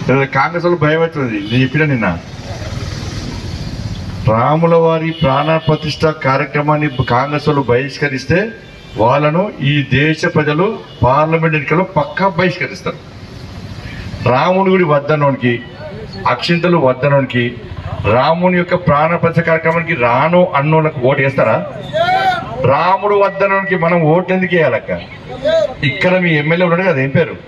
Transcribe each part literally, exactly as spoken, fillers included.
కాంగ్రెస్ వాళ్ళు భయం అవుతుంది. నేను చెప్పిన నిన్న రాముల వారి ప్రాణ ప్రతిష్ఠ కార్యక్రమాన్ని కాంగ్రెస్ వాళ్ళు బహిష్కరిస్తే వాళ్ళను ఈ దేశ ప్రజలు పార్లమెంట్ ఎన్నికల్లో పక్కా బహిష్కరిస్తారు. రాముని గుడి వద్దనోనికి, అక్షింతలు వద్దనోనికి, రాముని యొక్క ప్రాణ ప్రతిష్ఠ కార్యక్రమానికి రాను అన్నోళ్ళకు ఓటు వేస్తారా? రాముడు వద్దనోనికి మనం ఓట్లు ఎందుకు వేయాలక్క? ఇక్కడ మీ ఎమ్మెల్యే ఉన్నాడు కదా, ఏం పేరు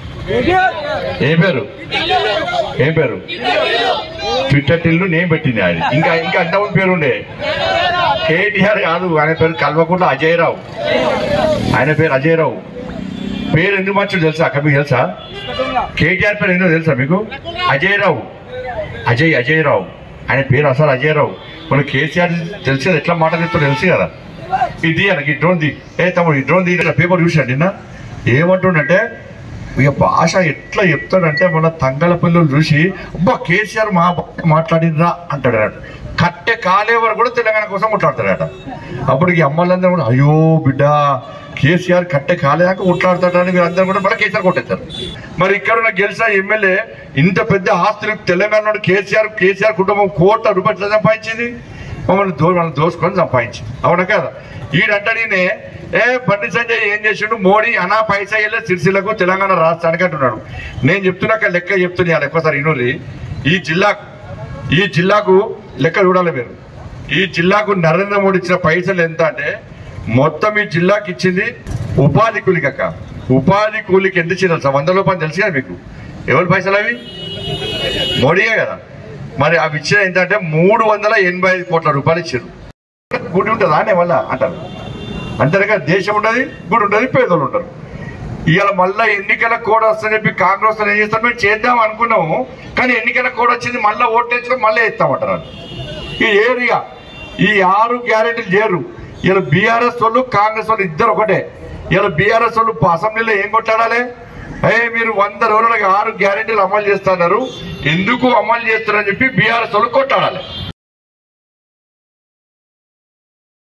ఏం పేరు ఏం పేరు ట్విట్టర్ టిల్లు నేను పెట్టింది ఆయన. ఇంకా ఇంకా అంతమంది పేరు ఉండే కేటీఆర్ కాదు, ఆయన పేరు కల్వకుండా అజయ్ రావు. ఆయన పేరు అజయ్ రావు. పేరు ఎందుకు మార్చాడు తెలుసా అక్క? మీకు తెలుసా? కేటీఆర్ పేరు ఎందుకు తెలుసా మీకు? అజయ్ రావు, అజయ్ అజయ్ రావు. ఆయన పేరు అసలు అజయ్ రావు. మన కేసీఆర్ తెలిసి ఎట్లా మాట్లాడుతూ తెలుసు కదా. ఇది అనకి డ్రోన్ ది, ఏ తమ్ముడు ఈ డ్రోన్ ది పేపర్ చూసాడు నిన్న. ఏమంటుండంటే ఇక భాష ఎట్లా చెప్తాడంటే మన తంగలపల్లి చూసి అబ్బా కేసీఆర్ మా మాట్లాడినరా అంటాడు. కట్టె కాలే వరకు కూడా తెలంగాణ కోసం కొట్లాడతాడట. అప్పుడు ఈ అమ్మాయిలందరూ కూడా అయ్యో బిడ్డ కేసీఆర్ కట్టె కాలేదాకా కొట్లాడతాడని మీరు అందరూ కూడా మళ్ళీ కేసీఆర్ కొట్టేస్తారు. మరి ఇక్కడ ఉన్న గెలిచిన ఎమ్మెల్యే ఇంత పెద్ద ఆస్తులు తెలంగాణలో కేసీఆర్ కేసీఆర్ కుటుంబం కోట్ల రూపాయలు సంపాదించింది, మమ్మల్ని దో మనం దోసుకొని సంపాదించింది. అవునా కదా? ఈడంటే ఏ బండి సంజయ్ ఏం చేసిండు, మోడీ అనా పైసా వెళ్ళే సిరిసిల్లకు తెలంగాణ రాష్ట్రానికి అంటున్నాడు. నేను చెప్తున్నాక లెక్క చెప్తున్నా ఎక్కువసారి ఇనూరి. ఈ జిల్లాకు ఈ జిల్లాకు లెక్క చూడాలి మీరు. ఈ జిల్లాకు నరేంద్ర మోడీ ఇచ్చిన పైసలు ఎంత అంటే మొత్తం ఈ జిల్లాకి ఇచ్చింది ఉపాధి కూలికి అక్క. ఉపాధి కూలికి ఎంత ఇచ్చింది తెలుసా? వంద రూపాయలు తెలుసు కదా మీకు. ఎవరి పైసలు అవి? మోడీయే కదా. మరి అవి ఇచ్చిన ఏంటంటే మూడు వందల ఎనభై ఐదు కోట్ల రూపాయలు ఇచ్చారు. గుడి ఉంటుందా అనే వల్ల అంటారు. అంతేగా దేశం ఉండదు, గుడి ఉంటుంది, పేదలు ఉంటారు. ఇవాళ మళ్ళీ ఎన్నికల కోడ్ వస్తుందని చెప్పి కాంగ్రెస్ ఏం చేస్తారు, మేము చేద్దాం అనుకున్నాము కానీ ఎన్నికల కోడ్ వచ్చింది మళ్ళీ ఓట్లు తెచ్చుకొని మళ్ళీ ఇస్తామంటారు. ఈ ఏరియా ఈ ఆరు గ్యారెంటీలు చేరు. ఇలా బీఆర్ఎస్ వాళ్ళు కాంగ్రెస్ వాళ్ళు ఇద్దరు ఒకటే. ఇలా బీఆర్ఎస్ వాళ్ళు అసెంబ్లీలో ఏం కొట్లాడాలి, అయ్యే మీరు వంద రోజులకి ఆరు గ్యారెంటీలు అమలు చేస్తున్నారు, ఎందుకు అమలు చేస్తారని చెప్పి బీఆర్ఎస్ వాళ్ళు కొట్లాడాలి.